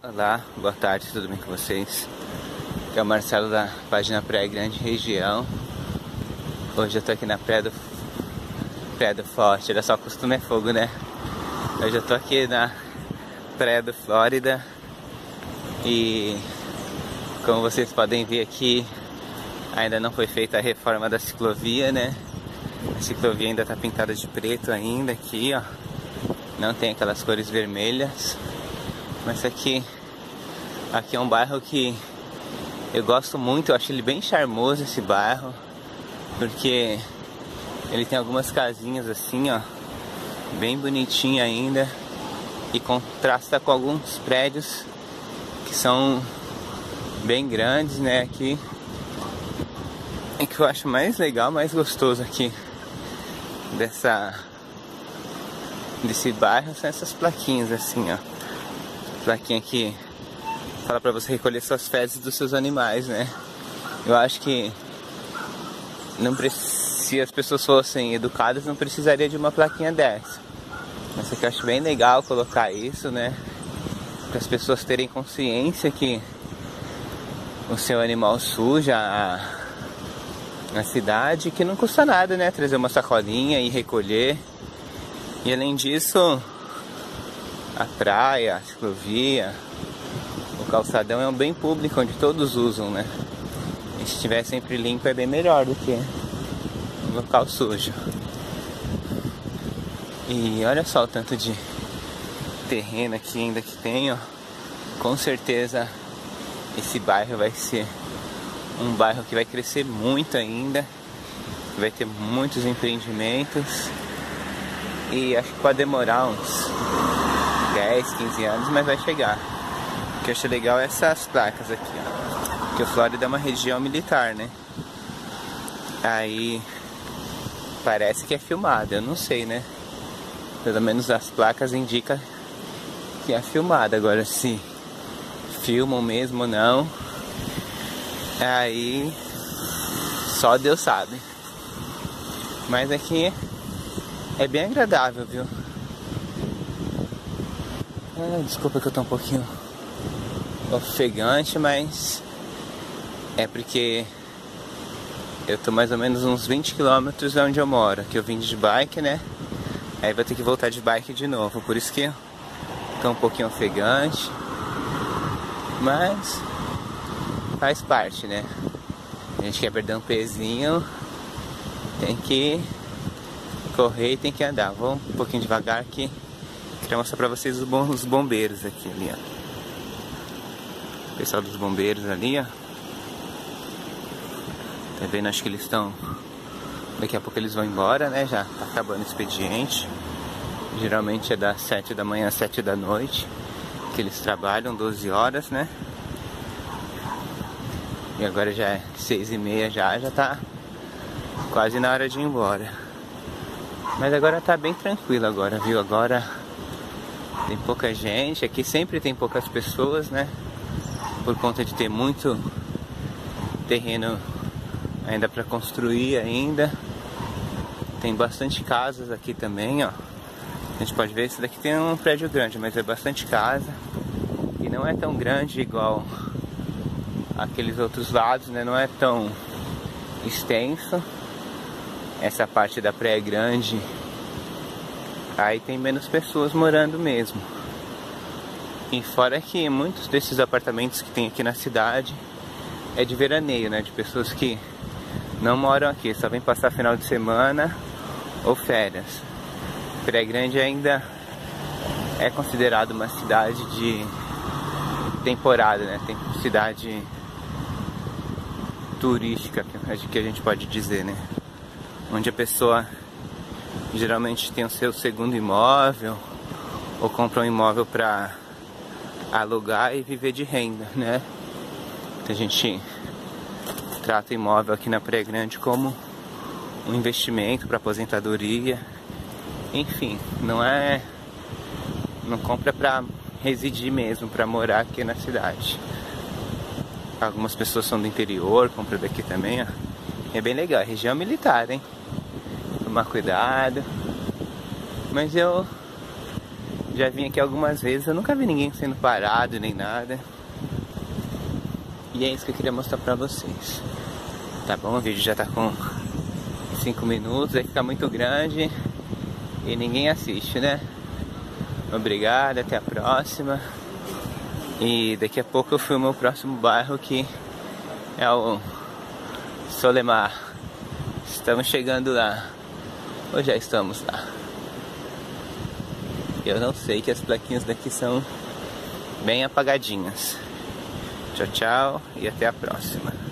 Olá, boa tarde, tudo bem com vocês? Aqui é o Marcelo da página Praia Grande Região. Hoje eu tô aqui na Praia do Forte, olha só, costume é fogo, né? Hoje eu tô aqui na Praia do Flórida e como vocês podem ver aqui, ainda não foi feita a reforma da ciclovia, né? A ciclovia ainda tá pintada de preto ainda aqui, ó. Não tem aquelas cores vermelhas. Mas aqui é um bairro que eu gosto muito, eu acho ele bem charmoso esse bairro, porque ele tem algumas casinhas assim, ó, bem bonitinha ainda, e contrasta com alguns prédios que são bem grandes, né, aqui. E que eu acho mais legal, mais gostoso aqui desse bairro são essas plaquinhas assim, ó. Plaquinha que fala pra você recolher suas fezes dos seus animais, né? Eu acho que se as pessoas fossem educadas, não precisaria de uma plaquinha dessa. Mas aqui eu acho bem legal colocar isso, né? Para as pessoas terem consciência que o seu animal suja a cidade, que não custa nada, né? Trazer uma sacolinha e recolher. E além disso, a praia, a ciclovia, o calçadão é um bem público onde todos usam, né? E se estiver sempre limpo é bem melhor do que um local sujo. E olha só o tanto de terreno aqui ainda que tem, ó. Com certeza esse bairro vai ser um bairro que vai crescer muito ainda. Vai ter muitos empreendimentos. E acho que pode demorar uns 10, 15 anos, mas vai chegar. O que eu acho legal é essas placas aqui, ó. Porque o Flórida é uma região militar, né? Aí parece que é filmado, eu não sei, né? Pelo menos as placas indicam que é filmado. Agora se filmam mesmo ou não, aí só Deus sabe. Mas aqui é bem agradável, viu? Desculpa que eu tô um pouquinho ofegante, mas é porque eu tô mais ou menos uns 20 km de onde eu moro, que eu vim de bike, né? Aí vou ter que voltar de bike de novo, por isso que eu tô um pouquinho ofegante, mas faz parte, né? A gente quer perder um pezinho, tem que correr e tem que andar. Vamos um pouquinho devagar aqui. Queria mostrar pra vocês os bombeiros aqui, ali, ó. O pessoal dos bombeiros ali, ó. Tá vendo? Acho que eles estão... Daqui a pouco eles vão embora, né? Já tá acabando o expediente. Geralmente é das 7 da manhã às 7 da noite que eles trabalham, 12 horas, né? E agora já é 6h30 já tá quase na hora de ir embora. Mas agora tá bem tranquilo agora, viu? Agora tem pouca gente, aqui sempre tem poucas pessoas, né? Por conta de ter muito terreno ainda para construir ainda. Tem bastante casas aqui também, ó. A gente pode ver, esse daqui tem um prédio grande, mas é bastante casa. E não é tão grande igual aqueles outros lados, né? Não é tão extenso. Essa parte da Praia Grande, aí tem menos pessoas morando mesmo. E fora que muitos desses apartamentos que tem aqui na cidade é de veraneio, né? De pessoas que não moram aqui, só vêm passar final de semana ou férias. Praia Grande ainda é considerado uma cidade de temporada, né? Tem cidade turística, que a gente pode dizer, né? Onde a pessoa geralmente tem o seu segundo imóvel ou compra um imóvel para alugar e viver de renda, né? Então a gente trata o imóvel aqui na Praia Grande como um investimento para aposentadoria. Enfim, não compra para residir mesmo, para morar aqui na cidade. Algumas pessoas são do interior, compram daqui também, ó. É bem legal, é região militar, hein? Tomar cuidado. Mas eu Já vim aqui algumas vezes, eu nunca vi ninguém sendo parado nem nada. E é isso que eu queria mostrar pra vocês. Tá bom, o vídeo já tá com 5 minutos, vai ficar muito grande e ninguém assiste, né? Obrigado, até a próxima. E daqui a pouco eu filmo o próximo bairro, que é o Solemar. Estamos chegando lá. Ou já estamos lá? Eu não sei, que as plaquinhas daqui são bem apagadinhas. Tchau, tchau e até a próxima.